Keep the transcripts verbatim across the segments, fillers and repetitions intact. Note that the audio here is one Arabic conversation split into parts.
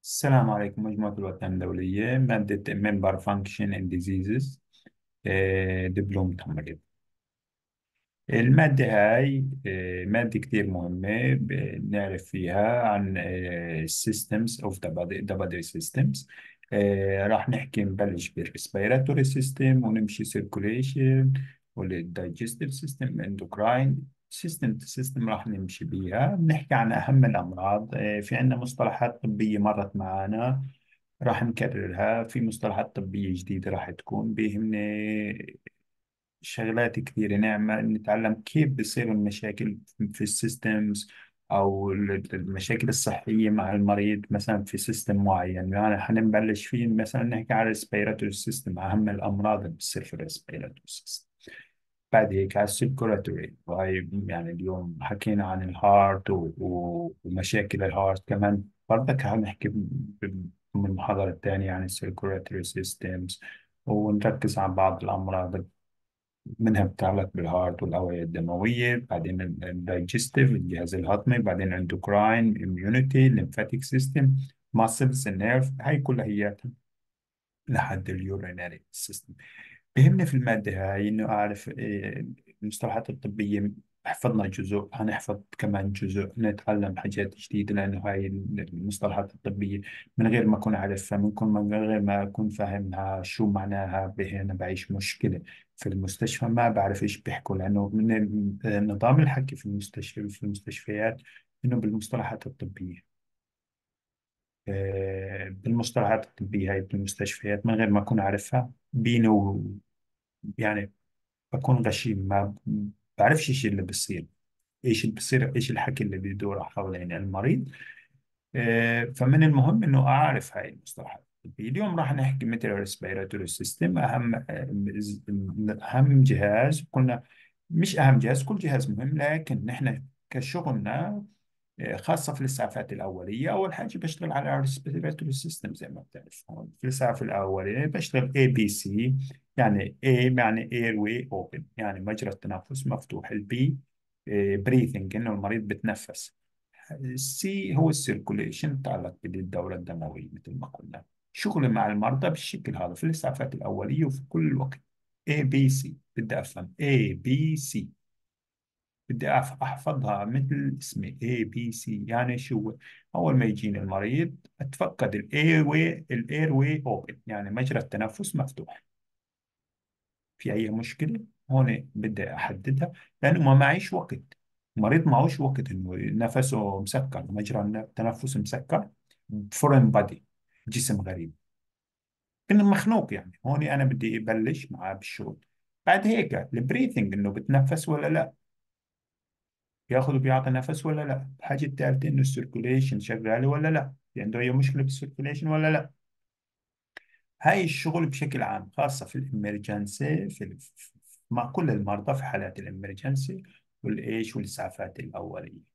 السلام عليكم. مجموعة الوطن الدولية، مادة Member Function and Diseases. آه، دبلوم تمريض. المادة هاي آه، مادة كتير مهمة، بنعرف فيها عن آه، Systems of the body, the body systems. آه، راح نحكي نبلش بالريسبيراتوري سيستم ونمشي circulation والdigestive system endocrine سيستم سيستم راح نمشي بيها، بنحكي عن أهم الأمراض. آه، في عندنا مصطلحات طبية مرت معنا، راح نكررها. في مصطلحات طبية جديدة راح تكون بيهمني شغلات كثيرة، نعمل نتعلم كيف بتصير المشاكل في السيستمز أو ال- المشاكل الصحية مع المريض مثلا في سيستم معين. يعني حنبلش فيه مثلا نحكي عن الريسبيراتوري سيستم، أهم الأمراض اللي بتصير في الريسبيراتوري سيستم. بعد هيك على السيركولاتوري، وهي يعني اليوم حكينا عن الهارت و- و- ومشاكل الهارت كمان. برضك هنحكي ب- ب- من المحاضرة الثانية عن السيركولاتوري سيستمز، ونركز على بعض الأمراض منها بتتعلق بالهارت والأوعية الدموية. بعدين الدايجستيف الجهاز الهضمي، بعدين اندوكراين اميونيتي الليمفاتيك سيستم ماسلز النيرف. هاي كلها هي لحد اليورينري سيستم. بيهمني في المادة هاي إنه أعرف إيه المصطلحات الطبية. حفظنا جزء، هنحفظ كمان جزء، نتعلم حاجات جديدة، لأنه هاي المصطلحات الطبية من غير ما أكون عارفها، ممكن من غير ما أكون فاهمها شو معناها، به أنا بعيش مشكلة في المستشفى، ما بعرف إيش بيحكوا. لأنه من نظام الحكي في المستشفى في المستشفيات إنه بالمصطلحات الطبية. آه، بالمصطلحات الطبية هاي بالمستشفيات من غير ما أكون عارفها بيني و- يعني بكون غشيم، ما بعرفش ايش اللي بصير، ايش اللي بصير، ايش الحكي اللي بيدور حوالين المريض. آه، فمن المهم انه اعرف هاي المصطلحات الطبية. اليوم راح نحكي مثل الريسبيراتوري سيستم، اهم آه، اهم جهاز قلنا. مش اهم جهاز، كل جهاز مهم، لكن نحن كشغلنا خاصة في الإسعافات الأولية. أول حاجة بشتغل على الريسبيراتوري سيستم زي ما بتعرف. هون في الإسعاف الأولية بشتغل A B C. يعني A يعني airway open، يعني مجرى التنفس مفتوح. ال B breathing، إنه المريض بتنفس. السي هو السيركوليشن، يتعلق بالدورة الدموية مثل ما قلنا. شغلي مع المرضى بالشكل هذا في الإسعافات الأولية وفي كل وقت. A B C بدي أفهم A B C، بدي أعرف أحفظها مثل اسمي A B C. يعني شو؟ أول ما يجيني المريض أتفقد الإير واي الإير واي أوبن، يعني مجرى التنفس مفتوح. في أي مشكلة هون بدي أحددها، لأنه ما معيش وقت. المريض معوش وقت إنه نفسه مسكر، مجرى التنفس مسكر. فورين بادي، جسم غريب، إنه مخنوق. يعني هون أنا بدي أبلش معاه بالشغل. بعد هيك البريثنج، إنه بتنفس ولا لا، بياخذ وبيعطي نفس ولا لا. الحاجة الثالثة انه السيركوليشن شغالة ولا لا، في عنده اي مشكلة بالسيركوليشن ولا لا. هاي الشغل بشكل عام، خاصة في الامرجنسي، في ال- في- مع كل المرضى في حالات الامرجنسي والايش والاسعافات الاولية.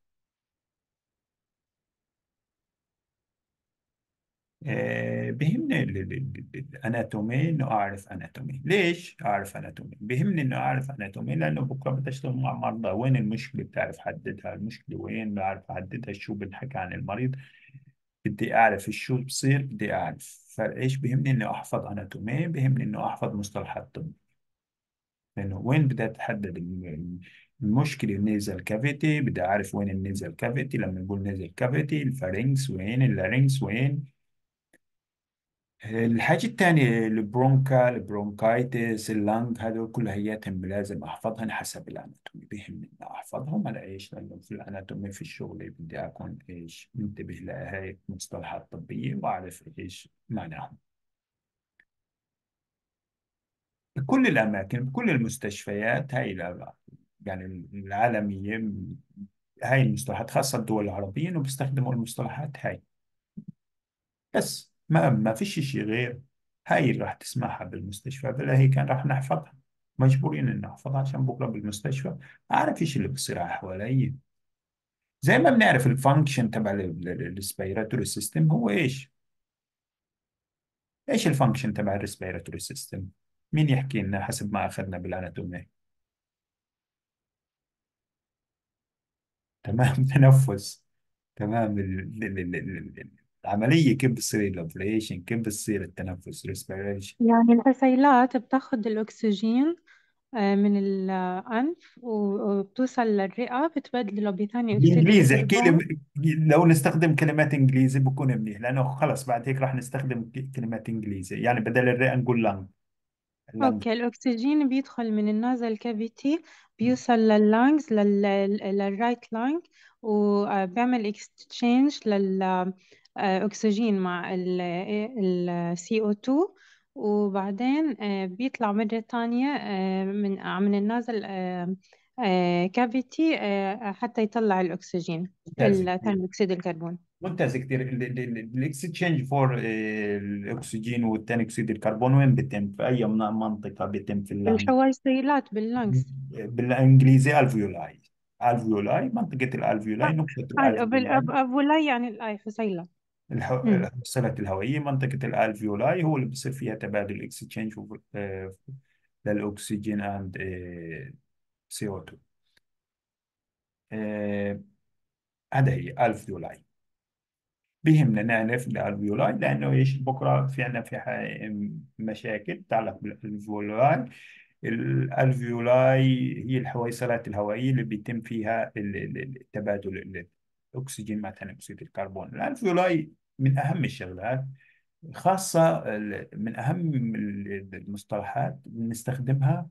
آه، بيهمني ال- ال- ال- الاناتومي، انه اعرف اناتومي. ليش اعرف اناتومي؟ بيهمني انه اعرف اناتومي لانه بكره بدي اشتغل مع مرضى. وين المشكله بتعرف حددها، المشكله وين بعرف احددها، شو بنحكى عن المريض. بدي أعرف شو بصير، بدي أعرف. فإيش بيهمني إنه أحفظ أناتومي، بيهمني إنه أحفظ مصطلحات طب. لأنه وين بدي أتحدد الم- المشكلة. النيزل كافيتي بدي أعرف وين النيزل كافيتي. لما نقول نيزل كافيتي، الفارنكس وين، اللارynx وين. الحاجة الثانية البرونكا، البرونكايتس، اللنج، هذول كلها هياتهم لازم أحفظهم حسب الأناتومي. بيهمني إني أحفظهم. على إيش؟ لأنه في الأناتومي في الشغل بدي أكون إيش منتبه لهي المصطلحات الطبية وأعرف إيش معناهم. بكل الأماكن، بكل المستشفيات هاي الأ- يعني العالمية، هاي المصطلحات، خاصة الدول العربية، إنه بيستخدموا المصطلحات هاي. بس ما ما فيش شيء غير. هاي اللي راح تسمعها بالمستشفى، بلا هي كان راح نحفظها. مجبورين ان نحفظها عشان بكره بالمستشفى اعرف ايش اللي بصير على حوالي. زي ما بنعرف الفانكشن تبع الريسبيراتوري سيستم هو ايش. ايش الفانكشن تبع الريسبيراتوري سيستم؟ مين يحكي لنا حسب ما اخذنا بالاناتومي؟ تمام. تنفس. تمام. العملية كيف بتصير الأوبريشن، كيف بتصير التنفس respiration. يعني الحسيلات بتاخد الأكسجين آه، من الأنف و- وبتوصل للرئة، بتبدله بثاني أكسيد بالإنجليزي احكي الكربون. لي، لو نستخدم كلمات إنجليزي بكون منيح، لأنه خلص بعد هيك راح نستخدم ك- كلمات إنجليزي، يعني بدل الرئة نقول لانج. لانج. اوكي، الاكسجين بيدخل من النازل كافيتي، بيوصل لللانجز، للرايت لانج، وبيعمل اكستشينج للاكسجين مع السي او اتنين، وبعدين آه، بيطلع مرة تانية آه، من آه، من النازل كافيتي حتى يطلع الأكسجين، ممتاز كثير. ثاني أكسيد الكربون. ممتاز كثير. الاكسشينج فور الاكسجين والثاني اكسيد الكربون وين بيتم؟ في اي من- منطقه بيتم في اللنج؟ الحويصلات باللانجز. بالانجليزي الفيولاي. الفيولاي، منطقه الالفيولاي، نقطه الالفيولاي. أبولاي يعني الآي حسيلة. الح- مم. الحصيلة الهوائيه، منطقه الالفيولاي هو اللي بصير فيها تبادل اكسشينج للاكسجين اند سي او اتنين. هذا هي الفيولاي. بيهمنا نعرف الالفيولاي، لانه ايش بكره في عندنا في ح- مشاكل تتعلق بالالفيولاي. الالفيولاي هي الحويصلات الهوائيه اللي بيتم فيها ال- ال- التبادل الاكسجين مع ثاني اكسيد الكربون. الالفيولاي من اهم الشغلات، خاصه ال- من اهم المصطلحات بنستخدمها.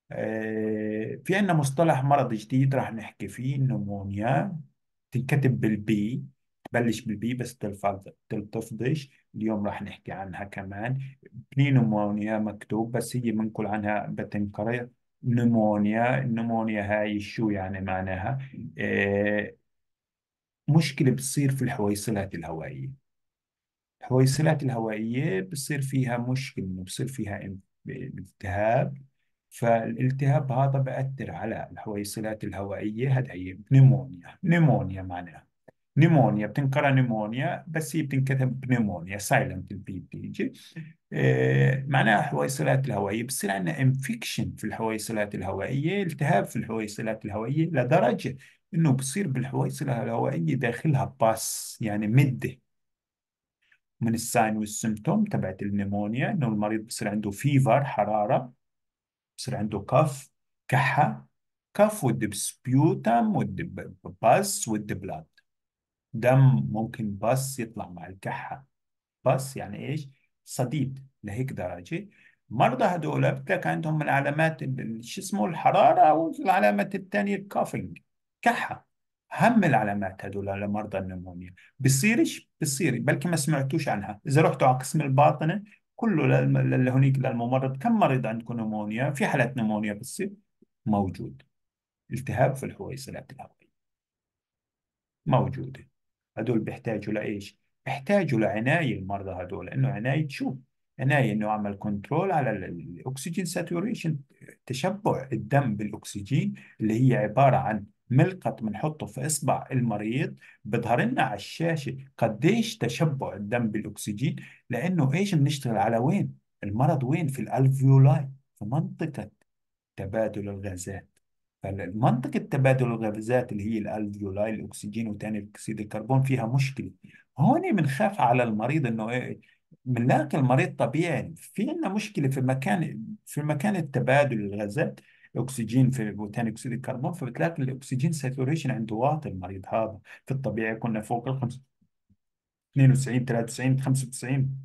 آه، في عندنا مصطلح مرض جديد راح نحكي فيه، النمونيا. تنكتب بالبي، تبلش بالبي بس تلفظ تلتفظش. اليوم راح نحكي عنها كمان. بنيمونيا مكتوب بس هي بنقول عنها بتنقرأ نمونيا. النمونيا هاي شو يعني معناها؟ آه، مشكلة بتصير في الحويصلات الهوائية. الحويصلات الهوائية بصير فيها مشكلة، إنه بصير فيها ام- التهاب. فالالتهاب هذا بأثر على الحويصلات الهوائية. هذا هي نيمونيا. نيمونيا معناها، نيمونيا بتنقرأ نيمونيا بس هي بتنكتب بنيمونيا سايلنت البي بتيجي. آه، معناها حويصلات الهوائية بصير عندنا انفكشن في الحويصلات الهوائية، التهاب في الحويصلات الهوائية، لدرجة انه بصير بالحويصلة الهوائية داخلها باس، يعني مدة. من الساين والسيمتوم تبعت النمونيا انه المريض بصير عنده فيفر، حراره، بصير عنده كف، كحه. كف ود بسبيوتم ود باس ود بلاد. دم ممكن باس يطلع مع الكحه. بس يعني ايش؟ صديد لهيك درجه. المرضى هذول بتلاقي عندهم من علامات ال- شو اسمه الحراره، والعلامات الثانيه الكافينج، كحه. هم العلامات هذول لمرضى النمونيا. بصيرش بصير، بلكي ما سمعتوش عنها. اذا رحتوا على قسم الباطنه كله للم- لهونيك للممرض، كم مريض عندكم نمونيا؟ في حالات نمونيا بتصير موجود. التهاب في الحويصلات الهوائيه موجوده. هدول بيحتاجوا لإيش؟ بيحتاجوا لعناية. المرضى هدول إنه عناية شو؟ عناية إنه أعمل كنترول على ال- ال- الأكسجين ساتوريشن، تشبع الدم بالأكسجين، اللي هي عبارة عن ملقط بنحطه في إصبع المريض، بظهر لنا على الشاشة قديش تشبع الدم بالأكسجين. لأنه إيش بنشتغل على وين؟ المرض وين؟ في الألفيولاي، في منطقة تبادل الغازات. فمنطقة تبادل الغازات اللي هي الالفيولاي، الاكسجين وثاني اكسيد الكربون فيها مشكلة. هون بنخاف على المريض انه ايه، بنلاقي المريض طبيعي في عندنا مشكلة في مكان، في مكان التبادل الغازات، اكسجين في وثاني اكسيد الكربون. فبتلاقي الاكسجين ساتوريشن عنده واطي. المريض هذا في الطبيعي كنا فوق ال خمسة- اثنين وتسعين ثلاثة وتسعين خمسة وتسعين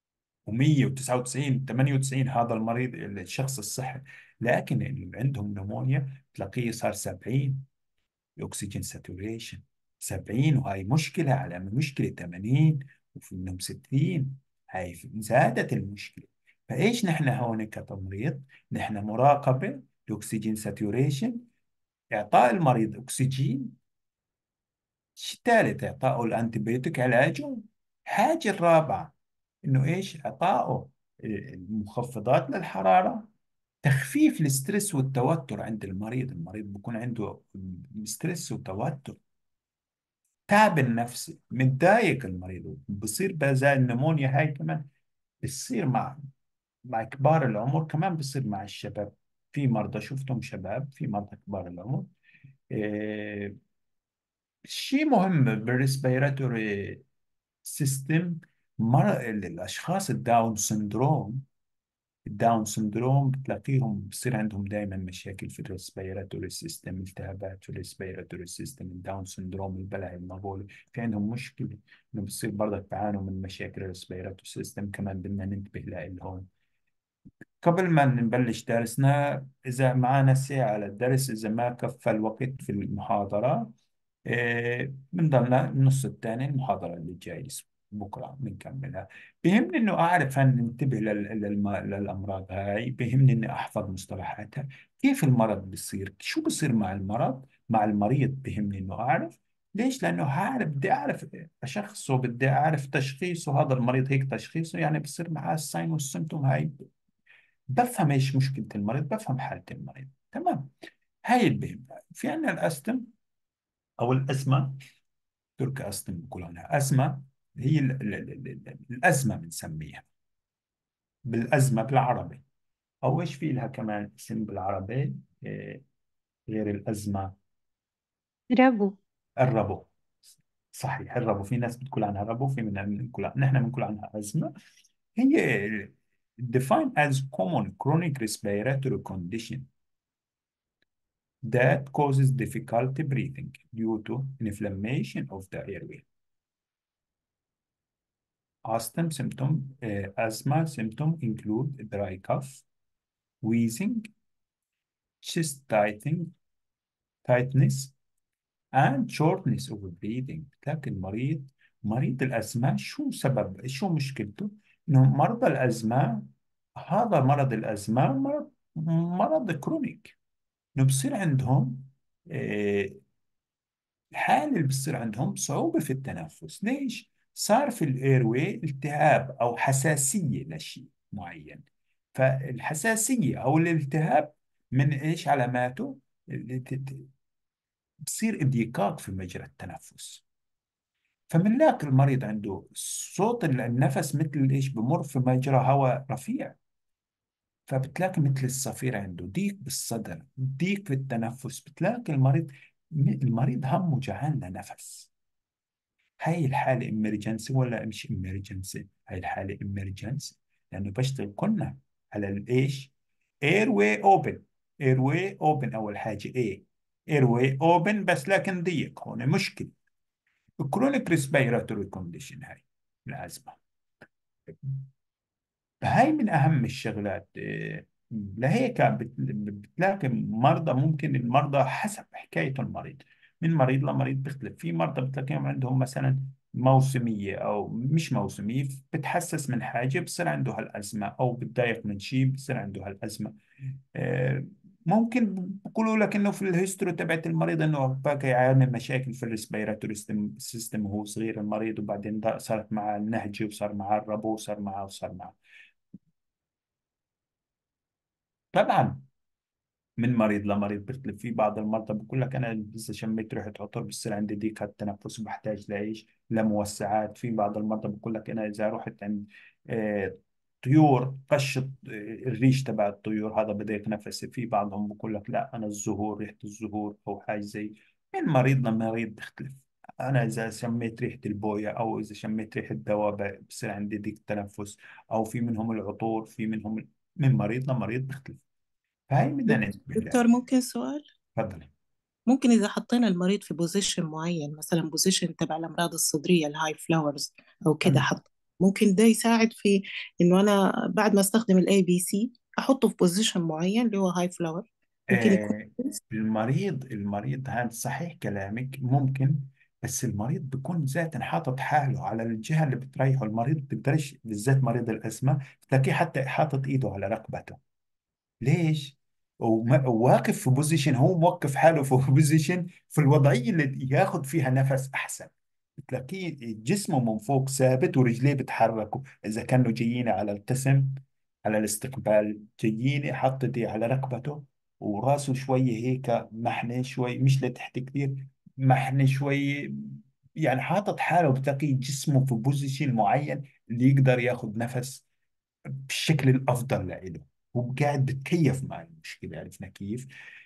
و199 ثمانية وتسعين، هذا المريض الشخص الصحي. لكن اللي عندهم نمونيا تلاقيه صار سبعين الاكسجين ساتوريشن، سبعين. وهاي مشكلة على مشكلة ثمانين، وفي منهم ستين. هاي زادت المشكلة. فايش نحن هون كتمريض؟ نحن مراقبة الاكسجين ساتوريشن، اعطاء المريض اكسجين، الثالث اعطائه الانتيبيوتيك علاجه. الحاجة الرابعة انه ايش؟ اعطائه المخفضات للحرارة، تخفيف الاسترس والتوتر عند المريض. المريض بيكون عنده ستريس وتوتر، تعب النفسي، متضايق المريض. بصير بزي النمونيا هاي كمان بتصير مع مع كبار العمر، كمان بصير مع الشباب. في مرضى شفتهم شباب، في مرضى كبار العمر. إيه، شيء مهم بالريسبيراتوري سيستم. مر... الاشخاص الداون سندروم، الداون سندروم بتلاقيهم بصير عندهم دائما مشاكل في الريسبيراتوري سيستم، التهابات في الريسبيراتوري سيستم. الداون سندروم البلع المغولي في عندهم مشكله انه بصير برضك بيعانوا من مشاكل الريسبيراتوري سيستم. كمان بدنا ننتبه لهم. قبل ما نبلش درسنا، إذا معنا ساعة للدرس، إذا ما كفى الوقت في المحاضرة، إيه، بنضلنا النص الثاني المحاضرة اللي جاي بكرة بنكملها. بيهمني إنه أعرف أن ننتبه لل- للم- للأمراض هاي، بيهمني إني أحفظ مصطلحاتها. كيف المرض بيصير، شو بيصير مع المرض، مع المريض، بيهمني إنه أعرف. ليش؟ لأنه هعرف، بدي أعرف أشخصه، بدي أعرف تشخيصه. هذا المريض هيك تشخيصه، يعني بصير معاه الساين والسيمتوم هاي. بفهم ايش مشكلة المريض، بفهم حالة المريض. تمام. هاي البهم. في عندنا الاستم او الازمة. ترك استم بقول عنها ازمة. هي ال ال ال ال الازمة بنسميها بالازمة بالعربي. او ايش في لها كمان اسم بالعربي إيه غير الازمة؟ ربو. الربو. صحيح، الربو. في ناس بتقول عنها ربو، في منها بنقول، نحن بنقول عنها ازمة. هي defined as common chronic respiratory condition that causes difficulty breathing due to inflammation of the airway. Asthma symptom, uh, asthma symptom include dry cough, wheezing, chest tightening, tightness, and shortness of breathing. لكن مريض مريض الأزمة شو سبب، شو مشكلته؟ إنه مرضى الأزمة، هذا مرض الأزمة مرض مرض كرونيك. إنه بصير عندهم آه، الحالة اللي بتصير عندهم صعوبة في التنفس. ليش؟ صار في الايرواي التهاب أو حساسية لشيء معين. فالحساسية أو الالتهاب من إيش علاماته؟ اللي ت- ت- بصير انضيقاق في مجرى التنفس. فمن لاك المريض عنده صوت النفس مثل إيش، بمر في مجرى هواء رفيع. فبتلاقي مثل الصفير عنده ضيق بالصدر، ضيق في التنفس. بتلاقي المريض المريض همه جعان لنفس. هاي الحالة إمرجنسي ولا مش إمرجنسي؟ هاي الحالة إمرجنسي، لأنه بشتغل قلنا على الإيش؟ اير واي اوبن. اير واي اوبن أول حاجة، إيه اير واي اوبن، بس لكن ضيق. هون مشكلة. كرونيك ريسبيراتوري كونديشن هاي الأزمة. هاي من أهم الشغلات. إيه، لهيك بت- بتلاقي مرضى، ممكن المرضى حسب حكاية المريض، من مريض لمريض بيختلف. في مرضى بتلاقيهم عندهم مثلا موسمية أو مش موسمية، بتحسس من حاجة بصير عنده هالأزمة، أو بتضايق من شيء بصير عنده هالأزمة. آه، ممكن بقولوا لك انه في الهيستوري تبعت المريض انه باقي يعاني من مشاكل في الريسبيراتوري سيستم وهو صغير المريض، وبعدين دا- صارت معه النهجي، وصار معه الربو، وصار معه وصار معه. طبعا من مريض لمريض بيختلف. في بعض المرضى بقول لك انا اذا شميت ريحه عطر بصير عندي ضيق التنفس وبحتاج لايش، لموسعات. في بعض المرضى بقول لك انا اذا رحت عند آه، طيور قشط آه، الريش تبع الطيور هذا بضيق نفسي. في بعضهم بقول لك لا انا الزهور، ريحه الزهور او حاجه زي. من مريض لمريض بيختلف. انا اذا شميت ريحه البويه او اذا شميت ريحه دواء ب- بصير عندي ضيق تنفس. او في منهم العطور، في منهم، من مريض لمريض بيختلف. فهي بدنا دك- ننتبه لها. دكتور ممكن سؤال؟ تفضلي. ممكن إذا حطينا المريض في بوزيشن معين، مثلا بوزيشن تبع الأمراض الصدرية الهاي فلاورز أو كده، تمام. حط ممكن ده يساعد في إنه أنا بعد ما أستخدم الاي بي سي أحطه في بوزيشن معين اللي هو هاي فلاور. ممكن يكون آه المريض المريض هذا صحيح كلامك، ممكن. بس المريض بيكون ذاتا حاطط حاله على الجهة اللي بتريحه. المريض بيقدرش، بالذات مريض الأزمة، تلاقيه حتى حاطط إيده على ركبته. ليش؟ وما- وواقف في بوزيشن، هو موقف حاله في بوزيشن في الوضعية اللي ياخذ فيها نفس أحسن. بتلاقيه جسمه من فوق ثابت ورجليه بتحركوا. إذا كانوا جايين على القسم، على الاستقبال، جايين حط ايديه على ركبته، وراسه شوية هيك محني شوي، مش لتحت كثير، محني شوي. يعني حاطط حاله، بتلاقيه جسمه في بوزيشن معين اللي يقدر ياخذ نفس بالشكل الافضل لإله. وقاعد بتكيف مع المشكله. عرفنا كيف؟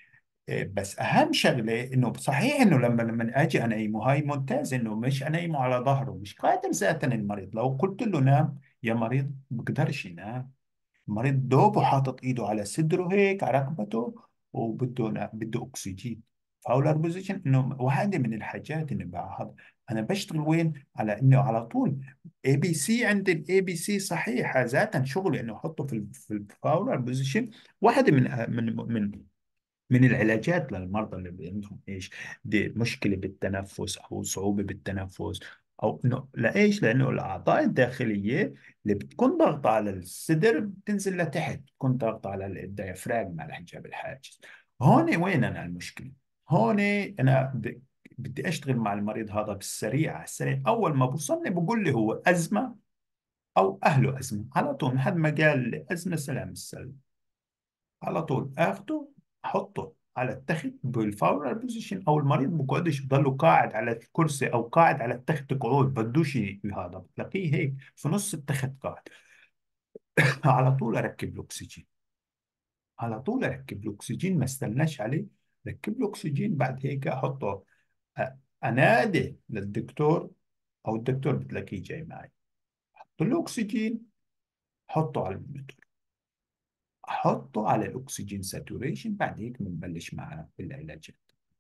إيه، بس اهم شغله انه صحيح انه لما لما اجي انيمه هاي ممتاز، انه مش انيمه على ظهره، مش قادر ذاتا المريض لو قلت له نام يا مريض بقدرش ينام. المريض دوبه حاطط ايده على صدره هيك على ركبته، وبده بده اكسجين. فاولر بوزيشن انه، وهذه من الحاجات اللي بعد انا بشتغل وين على انه على طول اي بي سي. عند الاي بي سي صحيح ذاتا شغله انه احطه في ال- في الفاولر بوزيشن. واحده من من من من العلاجات للمرضى اللي عندهم ايش، دي مشكله بالتنفس او صعوبه بالتنفس، او انه لايش، لانه الاعضاء الداخليه اللي بتكون ضغطه على الصدر بتنزل لتحت، بتكون ضغطه على الديافراغم على الحجاب الحاجز. هون وين انا المشكله؟ هون انا ب- بدي اشتغل مع المريض هذا بالسريع على السريع. اول ما بوصلني بقول لي هو ازمه او اهله ازمه، على طول لحد ما قال لي ازمه سلام السلام، على طول اخده احطه على التخت بالفاورال بوزيشن، او المريض بقعدش بضله قاعد على الكرسي او قاعد على التخت قعود بدوش ي- هذا بتلاقيه هيك في نص التخت قاعد. على طول اركب له اكسجين، على طول اركب له اكسجين، ما استناش عليه، ركب له اكسجين. بعد هيك احطه، أ- انادي للدكتور، او الدكتور بتلاقيه جاي معي، احط له اكسجين، حطه على المونيتور، احطه على الاكسجين ساتوريشن. بعد هيك بنبلش معاه بالعلاجات.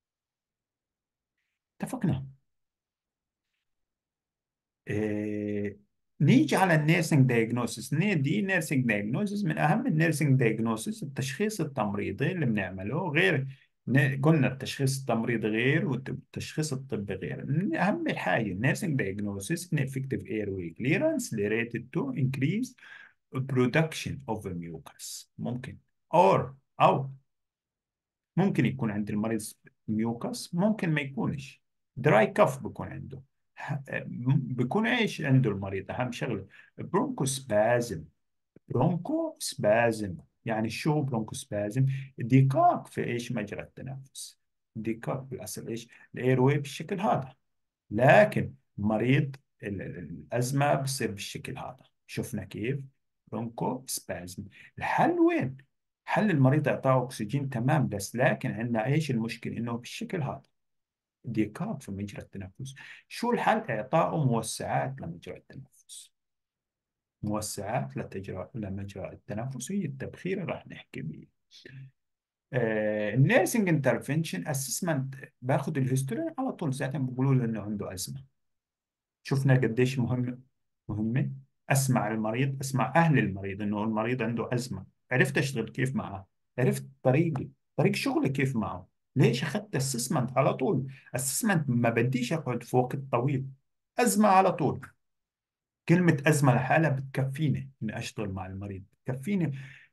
اتفقنا. إيه، نيجي على النيرسينج دايجنوسيس. دي نيرسينج دايجنوسيس من اهم النيرسينج دايجنوسيس، التشخيص التمريضي اللي بنعمله غير. ن- قلنا التشخيص التمريضي غير والتشخيص الطبي غير. من اهم الحاجه النيرسينج دايجنوسيس ان effective airway clearance related to increase production of mucus. ممكن or او ممكن يكون عند المريض ميوكس، ممكن ما يكونش. دراي كف بيكون عنده. ه- بيكون ايش عنده المريض؟ اهم شغله برونكو سبازم. برونكو سبازم يعني شو برونكو سبازم؟ ضيقاق في ايش مجرى التنفس. ضيقاق بالاصل ايش الاير واي بالشكل هذا، لكن مريض ال- ال- الازمه بصير بالشكل هذا. شفنا كيف؟ برونكو سبازم. الحل وين؟ حل المريض اعطاه اكسجين تمام، بس لكن عندنا ايش المشكله؟ انه بالشكل هذا ضيقات في مجرى التنفس. شو الحل؟ اعطائه موسعات لمجرى التنفس. موسعات لتجرى لمجرى التنفس، هي التبخير راح نحكي بيه. النيرسينج انترفنشن اسسمنت، باخذ الهيستوري على طول ساعتها بيقولوا له انه عنده ازمه. شفنا قديش مهم، مهمة. أسمع المريض، أسمع أهل المريض إنه المريض عنده أزمة، عرفت أشتغل كيف معه، عرفت طريقي، طريق شغلي كيف معه. ليش أخذت أسسمنت على طول؟ أسسمنت ما بديش أقعد في وقت طويل، أزمة على طول. كلمة أزمة لحالها بتكفيني إني أشتغل مع المريض، بتكفيني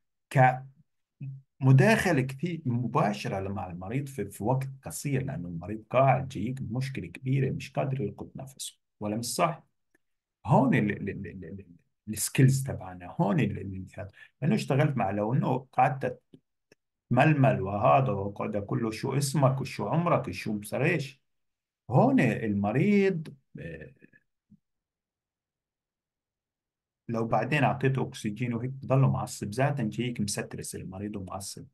كمداخلة كثير مباشرة مع المريض في, في وقت قصير، لأنه المريض قاعد جايك بمشكلة كبيرة مش قادر يلقط نفسه، ولا مش صح؟ هون السكيلز تبعنا، هون ال- ال- هذا. لانه اشتغلت مع، لو انه قعدت تململ وهذا وقعد كله شو اسمك وشو عمرك وشو بصريش، هون المريض آه، لو بعدين اعطيته اكسجين وهيك بضله معصب، ذاتا جايك مسترس المريض ومعصب.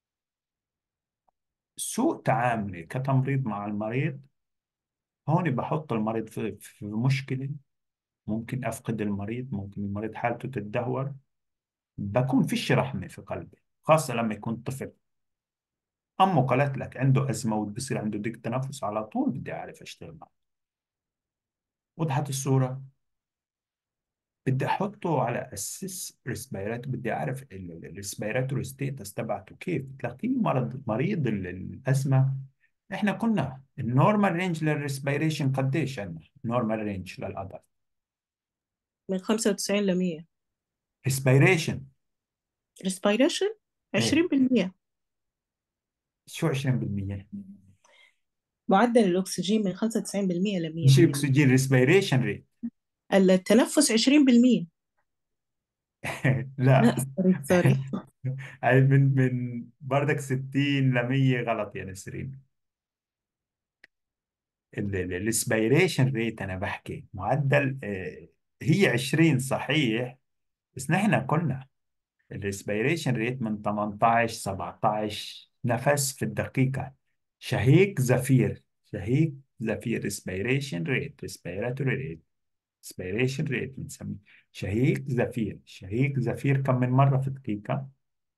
سوء تعاملي كتمريض مع المريض، هون بحط المريض في, في مشكلة. ممكن افقد المريض، ممكن المريض حالته تتدهور، بكون فيش رحمة في قلبي، خاصة لما يكون طفل. أمه قالت لك عنده أزمة وبصير عنده ضيق تنفس، على طول بدي أعرف أشتغل معه. وضحت الصورة؟ بدي أحطه على أسس ريسبيرات، بدي أعرف الريسبيراتوري ستيتس تبعته كيف. تلاقيه مرض مريض ال- الأزمة. إحنا كنا النورمال رينج للريسبيريشن قديش عندنا؟ نورمال رينج للأدلت من خمسة وتسعين ل مية. ريسبيريشن. respiration إيه، عشرين بالمية. شو عشرين بالمية؟ معدل الأكسجين من خمسة وتسعين بالمية ل مش مية بالمية. الأكسجين، ريسبيريشن ريت. التنفس عشرين بالمية. لا، لا. سوري سوري. هاي من من بردك ستين ل مية غلط يا نسرين. الاسبيريشن ريت انا بحكي معدل، آه، هي عشرين صحيح، بس نحن قلنا الاسبيريشن ريت من ثمانية عشر سبعة عشر نفس في الدقيقة. شهيق زفير، شهيق زفير respiration rate respiratory rate respiration rate بنسميه شهيق زفير. شهيق زفير كم من مرة في الدقيقة؟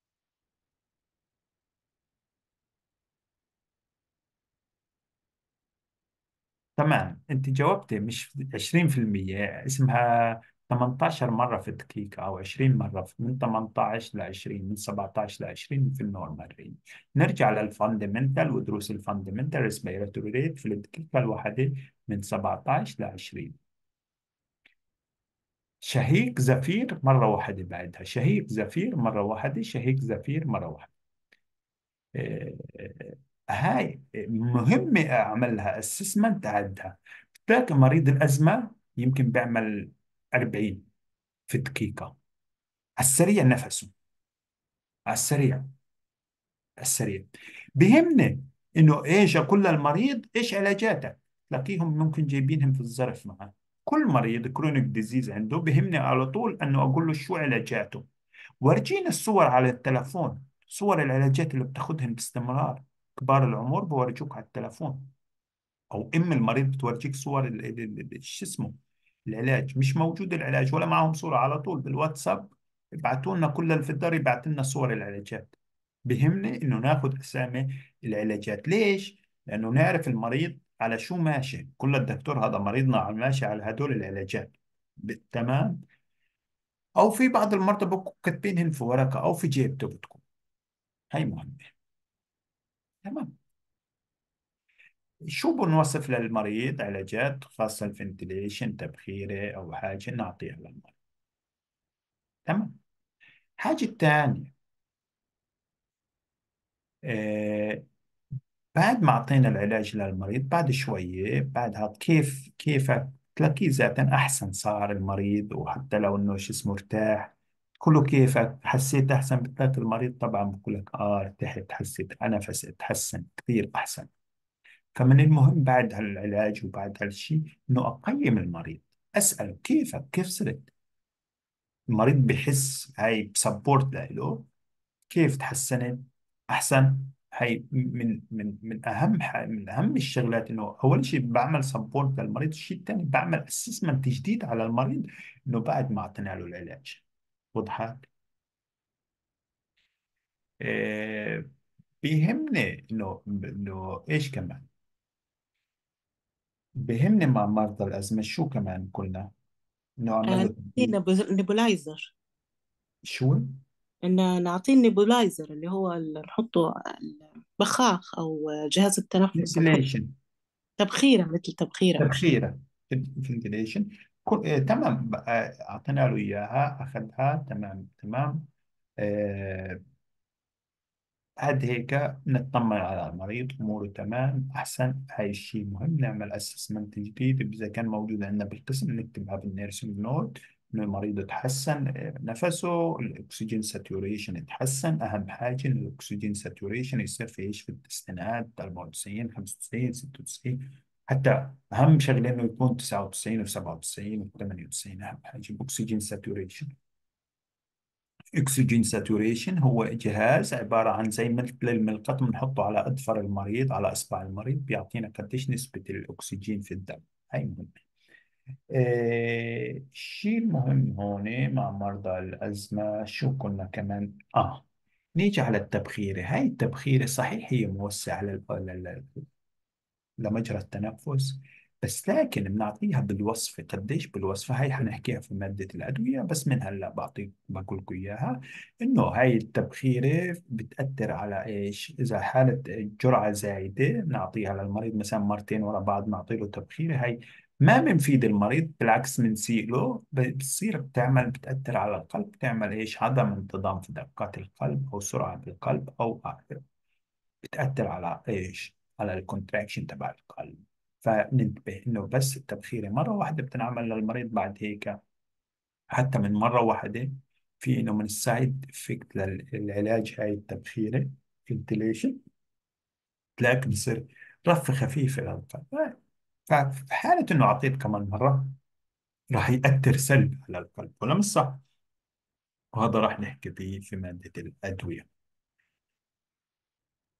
تمام، انت جاوبتي مش عشرين في المية، اسمها ثمانية عشر مرة في الدقيقة أو عشرين مرة، من ثمانية عشر ل عشرين، من سبعة عشر ل عشرين في النورمال رينج. نرجع للفاندمنتال ودروس الفاندمنتال ريسبيراتوري ريت في الدقيقة الواحدة من سبعة عشر ل عشرين. شهيق زفير مرة واحدة، بعدها شهيق زفير مرة واحدة، شهيق زفير مرة واحدة. آه، آه، هاي مهمة أعملها اسسمنت عندها. بتلاقي مريض الأزمة يمكن بيعمل أربعين في الدقيقة على السريع، نفسه على السريع، على السريع. بهمني إنه إيش أقول للمريض إيش علاجاتك. تلاقيهم ممكن جايبينهم في الظرف معه. كل مريض كرونيك ديزيز عنده بهمني على طول إنه أقول له شو علاجاته. ورجينا الصور على التلفون، صور العلاجات اللي بتاخذهم باستمرار. كبار العمر بورجوك على التلفون، او ام المريض بتورجيك صور ال- ال- ال- شو اسمه العلاج. مش موجود العلاج ولا معهم صورة، على طول بالواتساب ابعتوا لنا، كل اللي في الدار يبعت لنا صور العلاجات. بهمني انه ناخذ اسامي العلاجات. ليش؟ لانه نعرف المريض على شو ماشي. كل الدكتور هذا مريضنا على ماشي على هدول العلاجات. ب- تمام. او في بعض المرضى بكون كاتبينهن في ورقة او في جيبته بتكون. هاي مهمة. تمام. شو بنوصف للمريض علاجات خاصة الفنتليشن، تبخيرة أو حاجة نعطيها للمريض. تمام. حاجة الثانية، آه بعد ما أعطينا العلاج للمريض، بعد شوية بعد هذا كيف كيف تلاقيه ذاتا أحسن صار المريض، وحتى لو إنه شو اسمه ارتاح. كله كيفك حسيت أحسن؟ بتلاقي المريض طبعا بقول لك آه ارتحت، حسيت نفسي اتحسن كثير أحسن. فمن المهم بعد هالعلاج وبعد هالشيء انه اقيم المريض، اساله كيفك، كيف صرت. المريض بحس هاي بسبورت له، كيف تحسنت احسن. هاي من من من اهم ح- من اهم الشغلات، انه اول شيء بعمل سبورت للمريض، الشيء الثاني بعمل اسسمنت جديد على المريض انه بعد ما اعطينا له العلاج. وضحت؟ إيه. بيهمني انه انه ايش كمان بيهمني مع مرضى الازمه، شو كمان قلنا انه اعمل آه، له نعطيه نيبولايزر. شو. إن نعطيه النيبولايزر اللي هو ال- نحطه البخاخ أو جهاز التنفس نحط فنتليشن. تبخيرة، مثل تبخيرة أو شيء. تبخيرة. فنتليشن. كل آه تمام بقى، أعطينا له إياها أخذها. تمام تمام. آه قد هيك نطمن على المريض أموره تمام أحسن. هاي الشيء مهم. نعمل أسسمنت جديد إذا كان موجود عندنا بالقسم، نكتبها بالنيرسينج نوت إنه المريض تحسن، آه، نفسه، الأكسجين ساتوريشن يتحسن. أهم حاجة إن الأكسجين ساتوريشن يصير في إيش في التسعينات، أربعة وتسعين، خمسة وتسعين، ستة وتسعين. حتى أهم شغلة إنه يكون تسعة وتسعين و97 و98. أهم حاجة الأكسجين ساتوريشن. اكسجين ساتوريشن هو جهاز عبارة عن زي مثل الملقط بنحطه على أظفر المريض، على إصبع المريض، بيعطينا قديش نسبة الأكسجين في الدم. هاي مهمة. آه الشيء المهم هون مع مرضى الأزمة شو كنا كمان آه نيجي على التبخيرة. هاي التبخيرة صحيح هي موسعة لل- لمجرى التنفس، بس لكن بنعطيها بالوصفة. قديش بالوصفة؟ هاي حنحكيها في مادة الأدوية، بس من هلا بعطيك بقول لكم إياها. إنه هاي التبخيرة بتأثر على إيش. إذا حالة جرعة زايدة بنعطيها للمريض مثلا مرتين ورا بعض، نعطي له تبخيرة. هاي ما بنفيد المريض، بالعكس بنسيء له. ب- بتصير بتعمل بتأثر على القلب، بتعمل إيش عدم انتظام في دقات القلب أو سرعة بالقلب، أو بتأثر على ايش؟ على الكونتراكشن تبع القلب. فننتبه انه بس التبخيره مره واحده بتنعمل للمريض، بعد هيك حتى من مره واحده في انه من السايد افكت للعلاج هاي التبخيره، فنتليشن، تلاقي بصير رفة خفيفة للقلب. ففي حالة انه اعطيت كمان مرة راح يأثر سلبي على القلب، ولا مش صح؟ وهذا راح نحكي فيه في مادة الأدوية.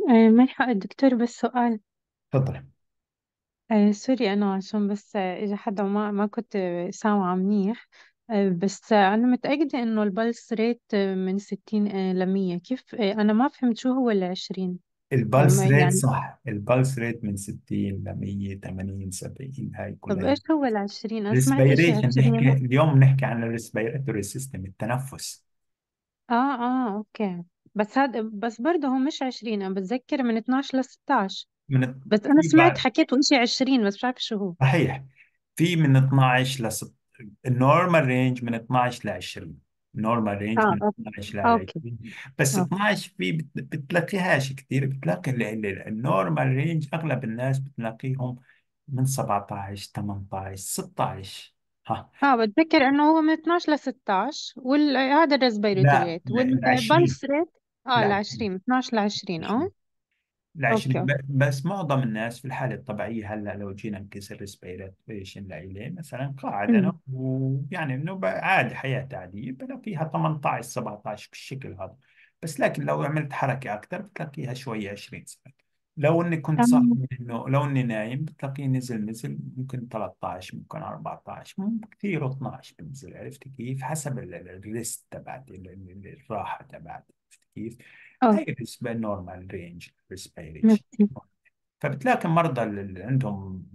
آه، ملحق الدكتور، بس سؤال. تفضل. آه سوري، أنا عشان بس آه، إجا حدا وما ما كنت آه، سامعة منيح. آه بس آه أنا متأكدة إنه البلس ريت آه، من ستين آه لمية. كيف آه أنا ما فهمت شو هو العشرين؟ آه البلس ما- ريت يعني صح، البلس ريت من ستين ل مية وثمانين سبعين، هاي طب كلها. إيش هو العشرين؟ أنا سمعت إشي ريسبيريشن، نحكي عشرين. اليوم نحكي عن الريسبيراتوري سيستم، التنفس. آه آه أوكي. بس هذا بس برضه هو مش عشرين، أنا بتذكر من اثناش ل ستاش. من الت- بس أنا في سمعت بعد، حكيته إشي عشرين، بس مش عارفة شو هو. صحيح، في من اثناعش ل ست... النورمال رينج من اثناعش ل عشرين. النورمال رينج آه من أوكي. اثنعش ل أوكي. عشرين. بس أوكي. اثنعش في بت- بتلاقيهاش كثير، بتلاقي ال- ال- النورمال رينج اغلب الناس بتلاقيهم من سبعتاشر تمنتاشر ستاشر. ها. اه بتذكر انه هو من اثناش ل ستاش، وهذا الريسبيراتوري لا، ريت ال عشرين. والبلس ريت. اه ل لا، عشرين، من اثناش ل عشرين. اه اوكي. العشرين ب- بس معظم الناس في الحالة الطبيعية، هلا لو جينا نكسر ريسبيريشن لإليه مثلا امم. قاعدة، ويعني انه ب- عادي حياة عادية بلاقيها تمنتاشر سبعتاشر بالشكل هذا. بس لكن لو عملت حركة أكثر بتلاقيها شوية عشرين سنة. لو اني كنت تمام. صاحي انه لو اني نايم بتلاقيه نزل نزل ممكن تلتاشر، ممكن اربعتاشر، ممكن كثير اثنعش بنزل. عرفت كيف؟ حسب ال- ال- الريست تبعتي، ال- ال- الراحة تبعتي. عرفت كيف؟ اه هاي بالنسبة النورمال رينج ريسبيريشن. ميرسي. فبتلاقي المرضى اللي عندهم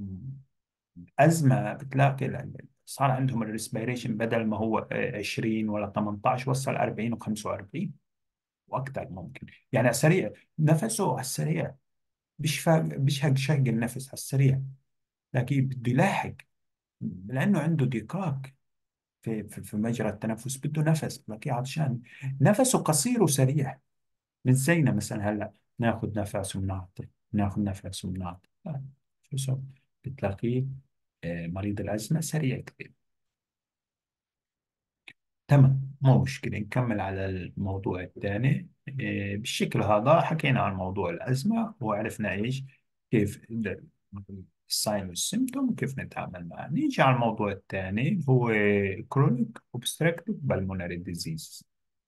أزمة بتلاقي ال- صار عندهم الريسبيريشن بدل ما هو آه، عشرين ولا تمنتاشر وصل أربعين و45 وأكثر ممكن. يعني على السريع، نفسه على السريع بيشفى، بيشهق شق النفس على السريع، لكن بده يلاحق لأنه عنده ديكاك في في في مجرى التنفس، بده نفس، لكن عطشان. نفسه قصير وسريع، مش زينا مثلا هلا ناخذ نفس ونعطي، ناخذ نفس ونعطي. لا. شو سو بتلاقيه آه، مريض الأزمة سريع كثير. تمام، مو مشكلة، نكمل على الموضوع الثاني. آه، بالشكل هذا حكينا عن موضوع الأزمة وعرفنا إيش، كيف الساين والسيمتوم وكيف نتعامل معه. نيجي على الموضوع الثاني، هو كرونيك اوبستراكتيف بالمونري ديزيز.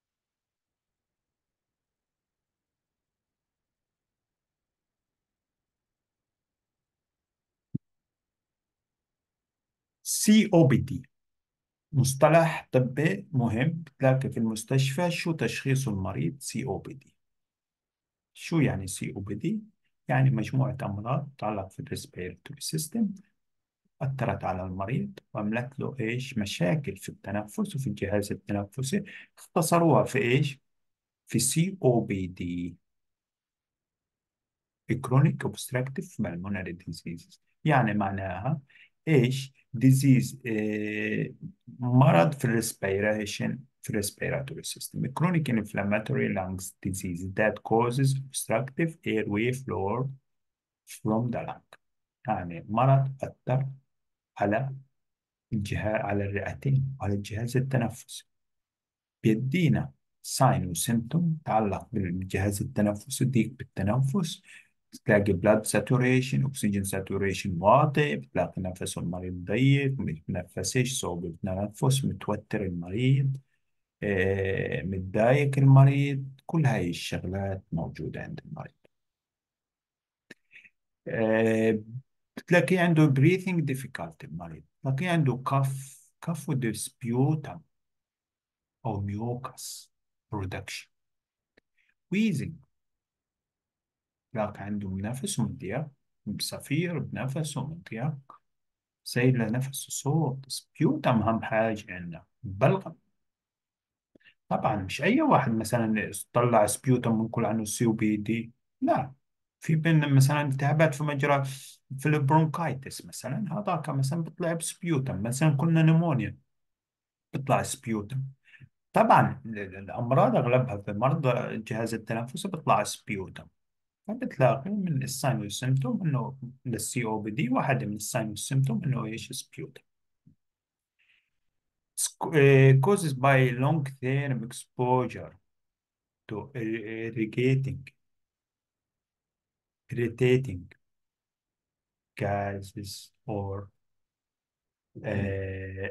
سي او بي دي مصطلح طبي مهم، بتلاقي في المستشفى شو تشخيص المريض سي او بي دي. شو يعني سي او بي دي؟ يعني مجموعة أمراض تتعلق في الريسبيرتوري سيستم، أثرت على المريض وعملت له إيش مشاكل في التنفس وفي الجهاز التنفسي، اختصروها في إيش؟ في سي او بي دي، chronic obstructive pulmonary disease. يعني معناها ايش؟ disease، آه مرض في الريسبيريشن، في الريسبيراتوري سيستم. chronic inflammatory lungs disease that causes obstructive airway flow from the lung. يعني مرض أثر على الجهاز، على الرئتين وعلى الجهاز التنفسي. بيدينا ساين وسيمتوم تعلق بالجهاز التنفسي، ضيق بالتنفس، بتلاقي بلاد ساتوريشن، اكسجين ساتوريشن واطي، بتلاقي نفس المريض ضيق، ما بيتنفسش، صعوبة التنفس، متوتر المريض، آه، متضايق المريض. كل هاي الشغلات موجودة عند المريض. آه، بتلاقي عنده breathing difficulty المريض، بتلاقي عنده كف كف with sputum أو mucus production. wheezing، تلاقي عنده نفس مضيق، صفير بنفسه ومضيق، سيل لنفسه صوت، سبيوتم أهم حاجة عندنا بلغم. طبعا مش أي واحد مثلا طلع سبيوتم بنقول عنه سي او بي دي، لا. في بين مثلا التهابات في مجرى، في البرونكايتس مثلا، هذاك مثلا بيطلع بسبيوتم، مثلا كنا نمونيا بيطلع سبيوتم. طبعا ال- ال- الأمراض أغلبها في مرضى الجهاز التنفسي بيطلع سبيوتم. فبتلاقي من الساين والسيمتوم انه للسي او بي دي، واحد من الساين والسيمتوم انه ايش؟ سبيوتم. causes by long term exposure to irrigating irritating gases or uh,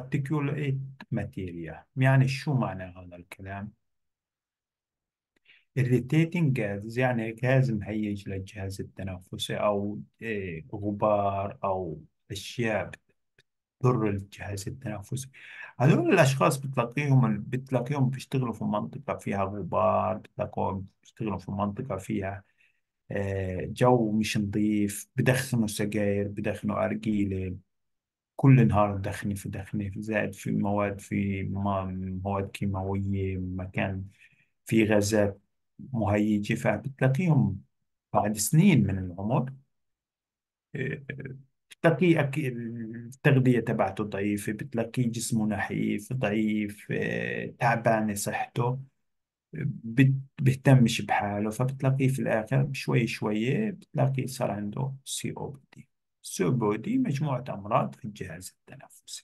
particulate material. يعني شو معنى هذا الكلام؟ irritating gases يعني غاز مهيج للجهاز التنفسي، أو إيه، غبار أو أشياء بتضر الجهاز التنفسي. هذول الأشخاص بتلاقيهم بتلاقيهم بيشتغلوا في منطقة فيها غبار، بتلاقيهم بيشتغلوا في منطقة فيها آه، جو مش نظيف، بدخنوا سجاير، بدخنوا أرجيلة، كل نهار دخني في دخني في زائد في مواد في ما- مواد كيماوية، مكان في غازات مهيجة، فبتلاقيهم بعد سنين من العمر آه، بتلاقيه أك- التغذية تبعته ضعيفة، بتلاقيه جسمه نحيف ضعيف، آه، تعبانة صحته، بت- بيهتمش بحاله، فبتلاقيه في الآخر شوي شوي بتلاقيه صار عنده سي او بي دي. السي او بي دي مجموعة أمراض في الجهاز التنفسي.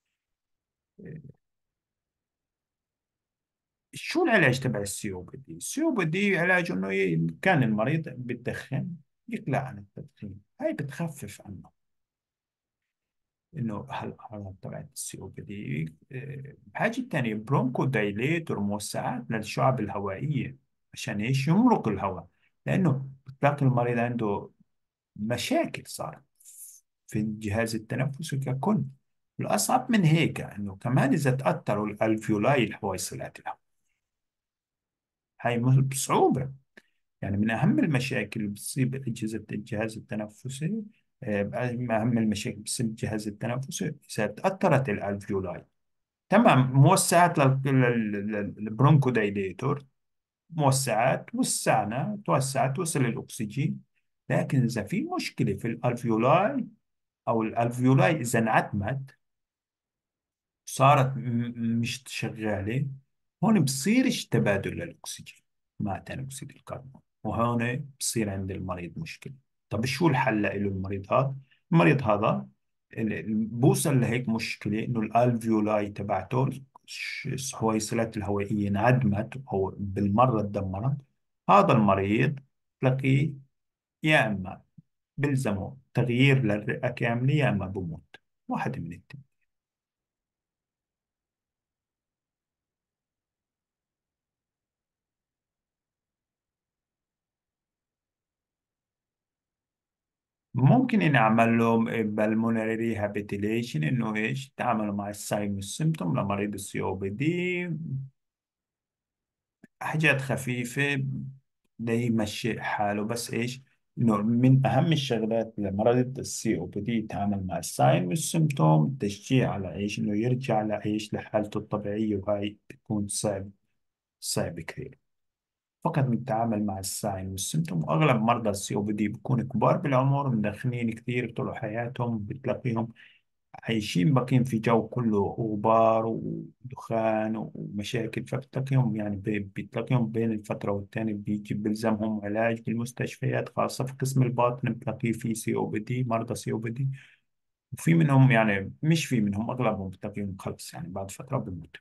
شو العلاج تبع السي او بي دي؟ السي او بي دي علاجه انه ي- كان المريض بتدخن يقلع عن التدخين، هاي بتخفف عنه. انه هالاعراض تبعت السي او بي دي. آه، الحاجة الثانية برونكو دايليتور، موسعات للشعب الهوائية عشان ايش؟ يمرق الهواء، لانه بتلاقي المريض عنده مشاكل صارت في الجهاز التنفسي ككل. الأصعب من هيك إنه كمان إذا تأثروا الألفيولاي الحويصلات الهواء، هاي م- بصعوبة. يعني من أهم المشاكل اللي بتصيب أجهزة الجهاز التنفسي، آه، من أهم المشاكل اللي بتصيب الجهاز التنفسي إذا تأثرت الألفيولاي. تمام، موسعات للبرونكودايليتور، موسعات وسعنا، توسعت وصل الأكسجين. لكن إذا في مشكلة في الألفيولاي، او الالفيولاي اذا انعتمت صارت م- م- مش شغاله، هون بصيرش تبادل للاكسجين مع ثاني اكسيد الكربون، وهون بصير عند المريض مشكله. طب شو الحل له المريض هذا؟ المريض هذا ال- ال- بوصل لهيك مشكله انه الالفيولاي تبعته، الش- الحويصلات الهوائيه انعدمت او بالمره تدمرت. هذا المريض تلاقيه يا اما بلزمه تغيير للرئة كاملة، يا إما بموت، واحد من التنين. ممكن نعمل لهم بالمونري ريهابيتيليشن، إنه إيش تعملوا مع الساين والسيمتوم لمريض السي او بي دي، حاجات خفيفة ده يمشي حاله. بس إيش، إنه من أهم الشغلات لمريض السي او بي دي يتعامل مع الساين والسيمتوم، تشجيع على إيش إنه يرجع لإيش لحالته الطبيعية، وهاي بتكون صعب، صعب كثير. فقط بنتعامل مع الساين والسيمتوم. واغلب مرضى السي او بي دي بيكونوا كبار بالعمر، مدخنين كثير طول حياتهم، بتلاقيهم عايشين باقيين في جو كله غبار ودخان ومشاكل، فبتلاقيهم يعني بي- بتلاقيهم بين الفترة والتانية بيجي بيلزمهم علاج بالمستشفيات، خاصة في قسم الباطن بتلاقيه في سي او بي دي، مرضى سي او بي دي. وفي منهم يعني مش في منهم، اغلبهم بتلاقيهم خلص يعني بعد فترة بيموت.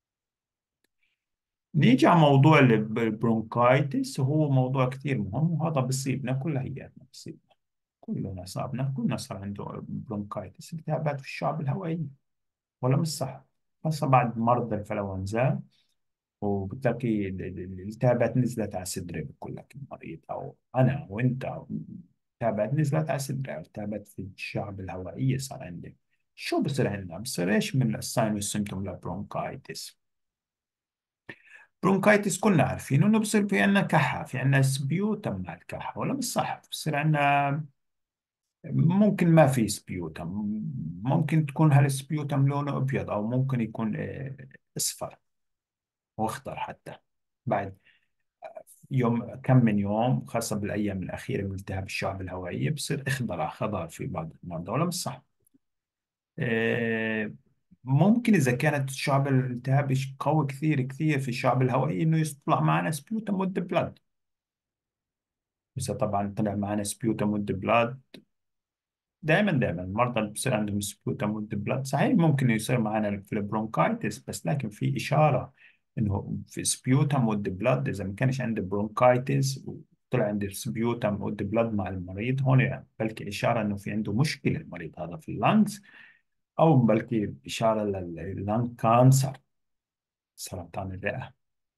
نيجي على موضوع الب- البرونكايتس، هو موضوع كثير مهم، وهذا بصيبنا كل هيئاتنا، بصيبنا كلنا، صابنا كلنا صار عنده برونكايتس، التهابات في الشعب الهوائية، ولا مش صح؟ خاصة بعد مرض الإنفلونزا، وبتلاقي ال- ال- الالتهابات نزلت على صدري، بقول لك المريض أو أنا وأنت، التهابات نزلت على صدري، التهابات في الشعب الهوائية صار عندي. شو بصير عندنا؟ بصير إيش من الساين والسيمتوم للبرونكايتس؟ برونكايتس كلنا عارفين انه بصير في عندنا كحة، في عندنا سبيوتم مع الكحة، ولا مش صح؟ بصير عندنا، ممكن ما في سبيوتم، ممكن تكون هالسبيوتم لونه ابيض، او ممكن يكون آه، اصفر واخضر حتى بعد يوم كم من يوم، خاصة بالايام الاخيرة من التهاب الشعب الهوائية بصير اخضر على خضار في بعض المرضى، ولا مش صح؟ آه، ممكن إذا كانت الشعب الالتهاب قوي كثير كثير في الشعب الهوائي إنه يطلع معنا سبيوتم ود بلاد. إذا طبعا طلع معنا سبيوتم ود بلاد، دائما دائما المرضى اللي بصير عندهم سبيوتم ود بلاد صحيح ممكن يصير معنا في البرونكايتس، بس لكن في إشارة إنه في سبيوتم ود بلاد، إذا ما كانش عنده برونكايتس وطلع عنده سبيوتم ود بلاد مع المريض، هون بلكي إشارة إنه في عنده مشكلة المريض هذا في اللانجز، أو بلكي إشارة لللانج كانسر، سرطان الرئة.